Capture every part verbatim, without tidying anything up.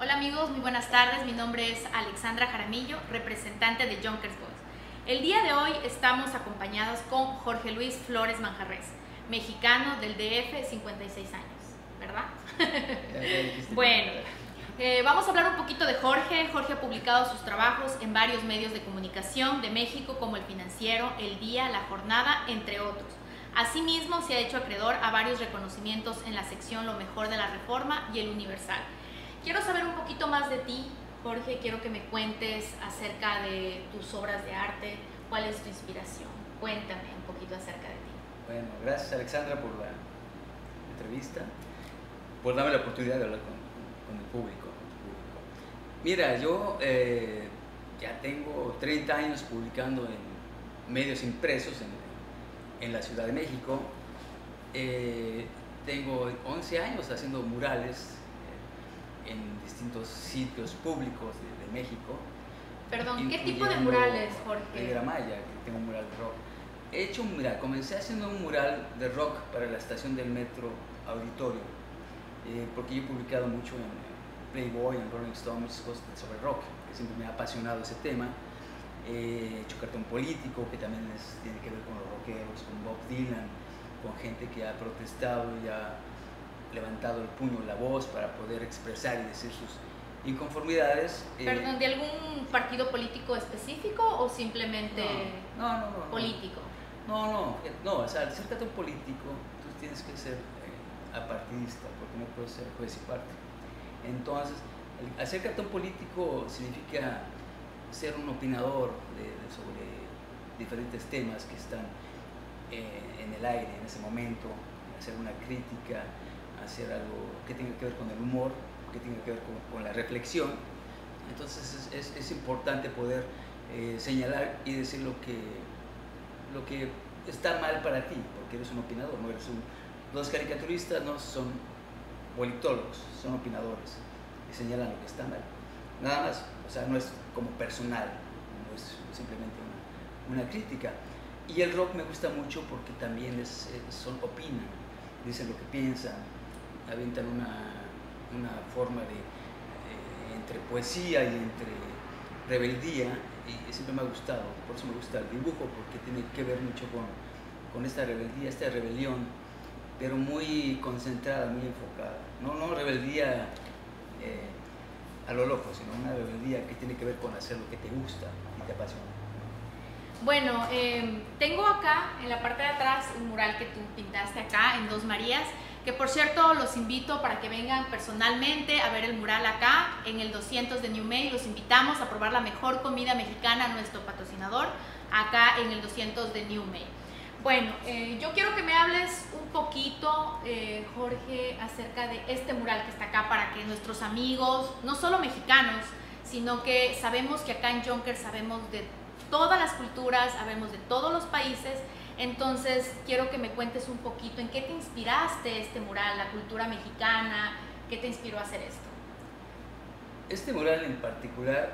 Hola amigos, muy buenas tardes. Mi nombre es Alexandra Jaramillo, representante de Junkers Boys. El día de hoy estamos acompañados con Jorge Luis Flores Manjarres, mexicano del D F, cincuenta y seis años, ¿verdad? Bueno, eh, vamos a hablar un poquito de Jorge. Jorge ha publicado sus trabajos en varios medios de comunicación de México como El Financiero, El Día, La Jornada, entre otros. Asimismo, se ha hecho acreedor a varios reconocimientos en la sección Lo Mejor de la Reforma y El Universal. Quiero saber un poquito más de ti, Jorge. Quiero que me cuentes acerca de tus obras de arte. ¿Cuál es tu inspiración? Cuéntame un poquito acerca de ti. Bueno, gracias Alexandra por la entrevista, por darme la oportunidad de hablar con, con el público. Mira, yo eh, ya tengo treinta años publicando en medios impresos en, en la Ciudad de México. Eh, tengo once años haciendo murales en distintos sitios públicos de, de México. Perdón, ¿qué tipo de murales, Jorge? Riviera Maya, que tengo un mural de rock. He hecho un mural, comencé haciendo un mural de rock para la estación del metro Auditorio, eh, porque yo he publicado mucho en Playboy, en Rolling Stone, muchas cosas sobre rock, que siempre me ha apasionado ese tema. Eh, he hecho cartón político, que también es, tiene que ver con los rockeros, con Bob Dylan, con gente que ha protestado y ha levantado el puño, la voz para poder expresar y decir sus inconformidades. Perdón, ¿de algún partido político específico o simplemente no, no, no, no, político? No, no, no, o sea, al ser cartón político, tú tienes que ser eh, apartidista, porque no puedes ser juez y parte. Entonces, el, hacer cartón político significa ser un opinador de, de, sobre diferentes temas que están eh, en el aire en ese momento, hacer una crítica, hacer algo que tenga que ver con el humor, que tenga que ver con, con la reflexión. Entonces es, es, es importante poder eh, señalar y decir lo que, lo que está mal para ti, porque eres un opinador, no eres un... Los caricaturistas no son politólogos, son opinadores y señalan lo que está mal. Nada más, o sea, no es como personal, no es simplemente una, una crítica. Y el rock me gusta mucho porque también es, son, opinan, dicen lo que piensan, avientan una, una forma de eh, entre poesía y entre rebeldía, y siempre me ha gustado, por eso me gusta el dibujo, porque tiene que ver mucho con, con esta rebeldía, esta rebelión, pero muy concentrada, muy enfocada, no, no rebeldía eh, a lo loco, sino una rebeldía que tiene que ver con hacer lo que te gusta y te apasiona. Bueno, eh, tengo acá en la parte de atrás un mural que tú pintaste acá en Dos Marías, que por cierto los invito para que vengan personalmente a ver el mural acá en el doscientos de New May. Los invitamos a probar la mejor comida mexicana, nuestro patrocinador, acá en el doscientos de New May. Bueno, eh, yo quiero que me hables un poquito, eh, Jorge, acerca de este mural que está acá, para que nuestros amigos, no solo mexicanos, sino que sabemos que acá en Junkers sabemos de todas las culturas, sabemos de todos los países. Entonces quiero que me cuentes un poquito en qué te inspiraste este mural, la cultura mexicana, qué te inspiró a hacer esto. Este mural en particular,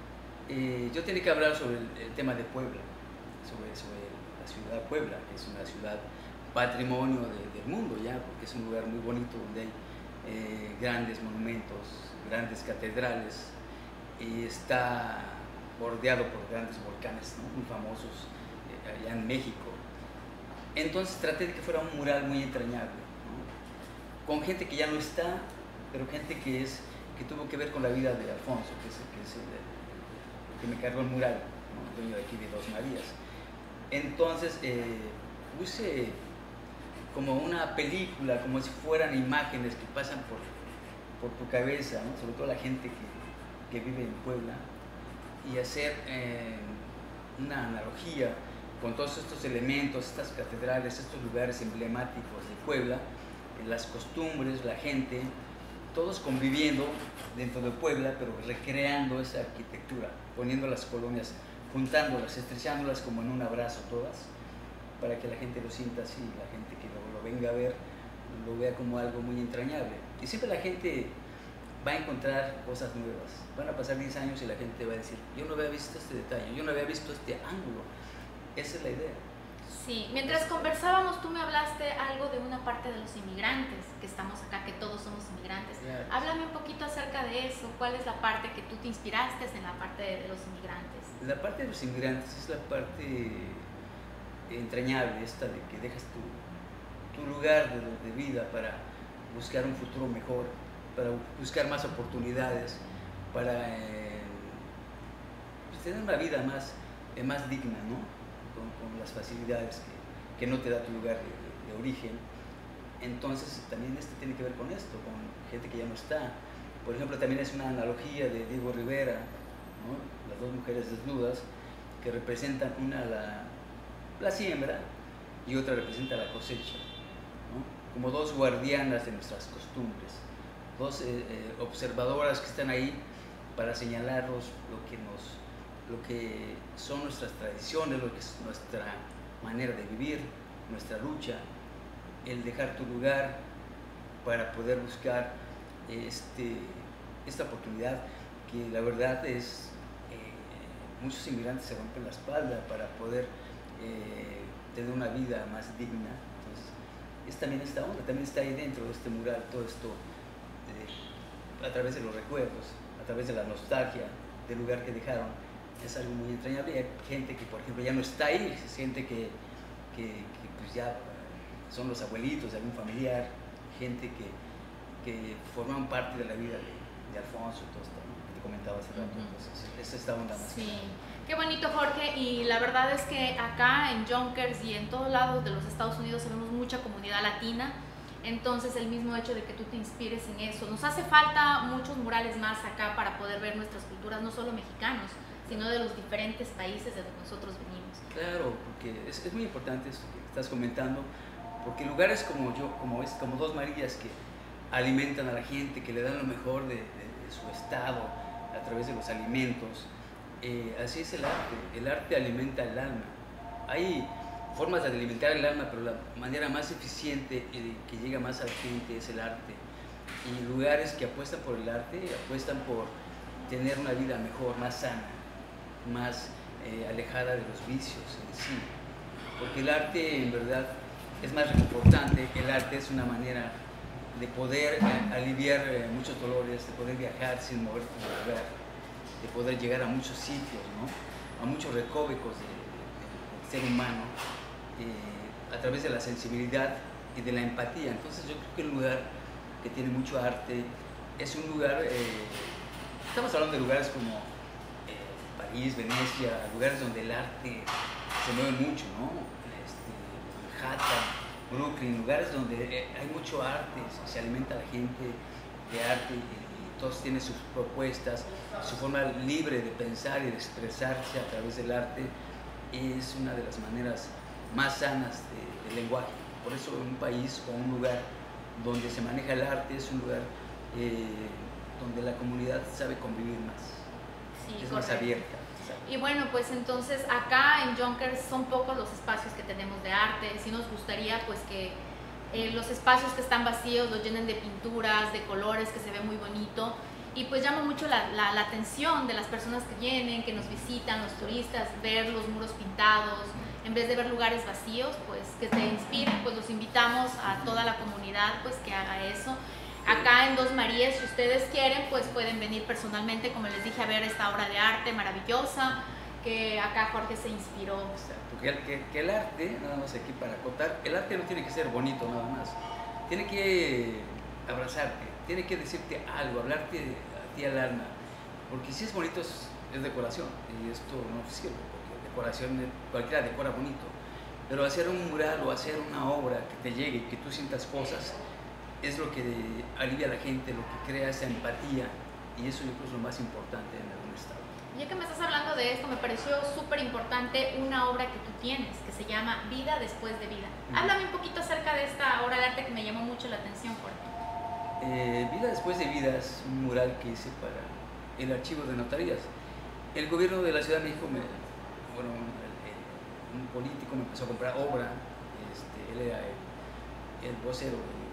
eh, yo tenía que hablar sobre el, el tema de Puebla, sobre, sobre la ciudad de Puebla, que es una ciudad patrimonio de, del mundo ya, porque es un lugar muy bonito donde hay eh, grandes monumentos, grandes catedrales, y está bordeado por grandes volcanes, ¿no?, muy famosos eh, allá en México. Entonces traté de que fuera un mural muy entrañable, ¿no?, con gente que ya no está, pero gente que, es, que tuvo que ver con la vida de Alfonso, que es, que es el, el que me cargó el mural, ¿no?, el dueño de aquí de Dos Marías. Entonces eh, puse como una película, como si fueran imágenes que pasan por, por tu cabeza, ¿no?, sobre todo la gente que, que vive en Puebla, y hacer eh, una analogía con todos estos elementos, estas catedrales, estos lugares emblemáticos de Puebla, las costumbres, la gente, todos conviviendo dentro de Puebla, pero recreando esa arquitectura, poniendo las colonias, juntándolas, estrechándolas como en un abrazo todas, para que la gente lo sienta así, la gente que lo, lo venga a ver, lo vea como algo muy entrañable. Y siempre la gente va a encontrar cosas nuevas. Van a pasar diez años y la gente va a decir, yo no había visto este detalle, yo no había visto este ángulo. Esa es la idea. Sí, mientras conversábamos tú me hablaste algo de una parte de los inmigrantes, que estamos acá, que todos somos inmigrantes. Yeah. Háblame un poquito acerca de eso. ¿Cuál es la parte que tú te inspiraste en la parte de, de los inmigrantes? La parte de los inmigrantes es la parte entrañable, esta de que dejas tu, tu lugar de, de vida para buscar un futuro mejor, para buscar más oportunidades, para eh, pues tener una vida más, eh, más digna, ¿no? Con, con las facilidades que, que no te da tu lugar de, de, de origen. Entonces también este tiene que ver con esto, con gente que ya no está. Por ejemplo, también es una analogía de Diego Rivera, ¿no? Las dos mujeres desnudas que representan una la, la siembra y otra representa la cosecha, ¿no? Como dos guardianas de nuestras costumbres, dos eh, eh, observadoras que están ahí para señalarnos lo que, nos, lo que son nuestras tradiciones, lo que es nuestra manera de vivir, nuestra lucha, el dejar tu lugar para poder buscar este, esta oportunidad que la verdad es, eh, muchos inmigrantes se rompen la espalda para poder eh, tener una vida más digna. Entonces, es también esta onda, también está ahí dentro de este mural, todo esto eh, a través de los recuerdos, a través de la nostalgia del lugar que dejaron. Es algo muy entrañable. Hay gente que, por ejemplo, ya no está ahí, es gente que, que, que pues ya son los abuelitos de algún familiar, gente que, que forman parte de la vida de, de Alfonso y todo esto, ¿no? Que te comentaba hace rato. Entonces, es esta onda más. Sí, qué bonito, Jorge. Y la verdad es que acá en Yonkers y en todos lados de los Estados Unidos tenemos mucha comunidad latina. Entonces, el mismo hecho de que tú te inspires en eso. Nos hace falta muchos murales más acá para poder ver nuestras culturas, no solo mexicanos, sino de los diferentes países de donde nosotros venimos. Claro, porque es, es muy importante esto que estás comentando, porque lugares como yo, como, es, como Dos Marías, que alimentan a la gente, que le dan lo mejor de, de, de su estado a través de los alimentos, eh, así es el arte. El arte alimenta el alma. Hay formas de alimentar el alma, pero la manera más eficiente y que llega más a la gente es el arte. Y lugares que apuestan por el arte, apuestan por tener una vida mejor, más sana, más eh, alejada de los vicios en sí. Porque el arte en verdad es más reconfortante. El arte es una manera de poder eh, aliviar eh, muchos dolores, de poder viajar sin moverte de lugar, de poder llegar a muchos sitios, ¿no? A muchos recovecos de, de, del ser humano, eh, a través de la sensibilidad y de la empatía. Entonces yo creo que el lugar que tiene mucho arte es un lugar, eh, estamos hablando de lugares como eh, París, Venecia, lugares donde el arte se mueve mucho, ¿no? Este, Manhattan, Brooklyn, lugares donde hay mucho arte, se alimenta la gente de arte y, y todos tienen sus propuestas, su forma libre de pensar y de expresarse a través del arte es una de las maneras más sanas de, de lenguaje. Por eso un país o un lugar donde se maneja el arte es un lugar eh, donde la comunidad sabe convivir más, sí, es correcto. Más abierta. Y bueno, pues entonces acá en Yonkers son pocos los espacios que tenemos de arte. Sí nos gustaría pues que eh, los espacios que están vacíos los llenen de pinturas, de colores, que se ve muy bonito. Y pues llama mucho la, la, la atención de las personas que vienen, que nos visitan, los turistas, ver los muros pintados. En vez de ver lugares vacíos, pues que te inspiren, pues los invitamos a toda la comunidad pues que haga eso. Acá en Dos Marías, si ustedes quieren, pues pueden venir personalmente, como les dije, a ver esta obra de arte maravillosa que acá Jorge se inspiró. Porque el, que, que el arte, nada más aquí para acotar, el arte no tiene que ser bonito nada más, tiene que abrazarte, tiene que decirte algo, hablarte a ti al alma, porque si es bonito es, es decoración, y esto no sirve, porque decoración, cualquiera decora bonito, pero hacer un mural o hacer una obra que te llegue y que tú sientas cosas, es lo que alivia a la gente, lo que crea esa empatía, y eso yo creo es lo más importante en algún estado. Ya que me estás hablando de esto, me pareció súper importante una obra que tú tienes, que se llama Vida después de vida. Mm. Háblame un poquito acerca de esta obra de arte que me llamó mucho la atención, Jorge. Eh, Vida después de vida es un mural que hice para el archivo de notarías. El gobierno de la Ciudad de México, me, bueno, un, un político me empezó a comprar obra, este, él era el, el vocero de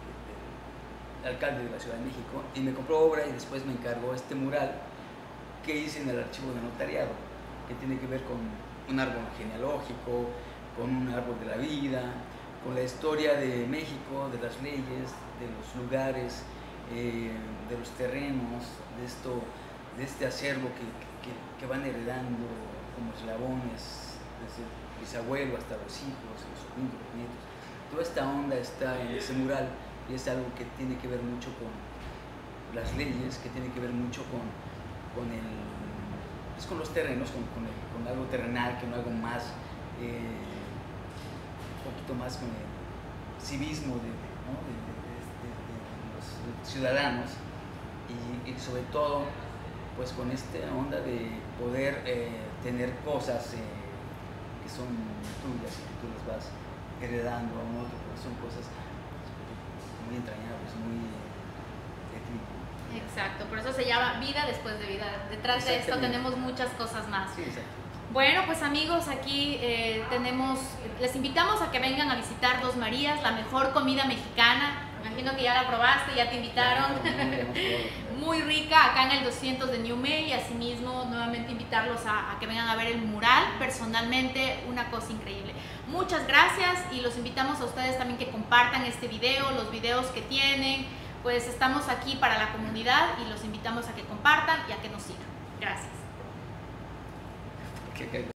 alcalde de la Ciudad de México, y me compró obra y después me encargó este mural que hice en el archivo de notariado, que tiene que ver con un árbol genealógico, con un árbol de la vida, con la historia de México, de las leyes, de los lugares, eh, de los terrenos, de, esto, de este acervo que, que, que van heredando como eslabones, desde el bisabuelo hasta los hijos, los sobrinos, los nietos. Toda esta onda está en ese mural y es algo que tiene que ver mucho con las leyes, que tiene que ver mucho con, con, el, pues con los terrenos, con, con, el, con algo terrenal, con algo más, eh, un poquito más con el civismo de, ¿no? de, de, de, de, de los ciudadanos y, y sobre todo pues con esta onda de poder eh, tener cosas eh, que son tuyas y que tú las vas heredando a un otro, porque son cosas muy entrañables, muy de ti. Exacto, por eso se llama vida después de vida. Detrás de esto tenemos muchas cosas más. Sí, exacto. Bueno, pues amigos, aquí eh, tenemos, les invitamos a que vengan a visitar Dos Marías, la mejor comida mexicana. Imagino que ya la probaste, ya te invitaron. Muy rica, acá en el doscientos de New May, y asimismo nuevamente invitarlos a, a que vengan a ver el mural. Personalmente, una cosa increíble. Muchas gracias y los invitamos a ustedes también que compartan este video, los videos que tienen. Pues estamos aquí para la comunidad y los invitamos a que compartan y a que nos sigan. Gracias. Okay, okay.